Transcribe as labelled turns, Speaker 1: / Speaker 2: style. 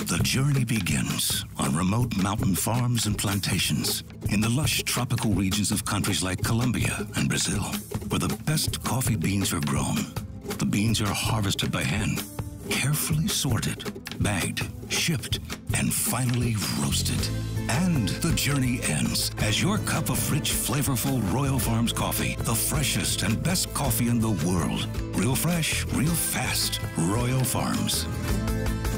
Speaker 1: The journey begins on remote mountain farms and plantations in the lush tropical regions of countries like Colombia and Brazil, where the best coffee beans are grown. The beans are harvested by hand, carefully sorted, bagged, shipped, and finally roasted. And the journey ends as your cup of rich, flavorful Royal Farms coffee, the freshest and best coffee in the world. Real fresh, real fast. Royal Farms.